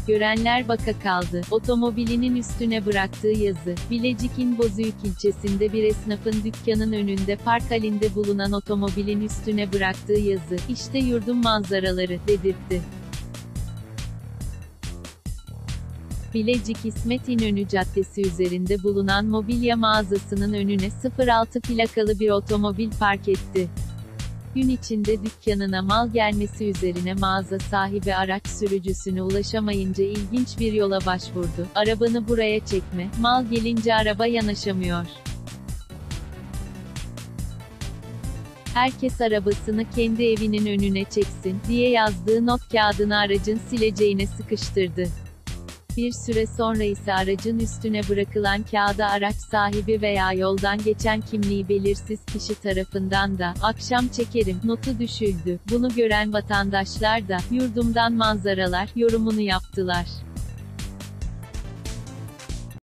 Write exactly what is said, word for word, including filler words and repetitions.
Görenler baka kaldı. Otomobilinin üstüne bıraktığı yazı. Bilecik'in Bozüyük ilçesinde bir esnafın dükkanın önünde park halinde bulunan otomobilin üstüne bıraktığı yazı, "İşte yurdum manzaraları" dedirtti. Bilecik İsmet İnönü Caddesi üzerinde bulunan mobilya mağazasının önüne sıfır altı plakalı bir otomobil park etti. Gün içinde dükkanına mal gelmesi üzerine mağaza sahibi araç sürücüsüne ulaşamayınca ilginç bir yola başvurdu. "Arabanı buraya çekme, mal gelince araba yanaşamıyor. Herkes arabasını kendi evinin önüne çeksin" diye yazdığı not kağıdını aracın sileceğine sıkıştırdı. Bir süre sonra ise aracın üstüne bırakılan kağıda araç sahibi veya yoldan geçen kimliği belirsiz kişi tarafından da "Akşam çekerim" notu düşüldü. Bunu gören vatandaşlar da "Yurdumdan manzaralar" yorumunu yaptılar.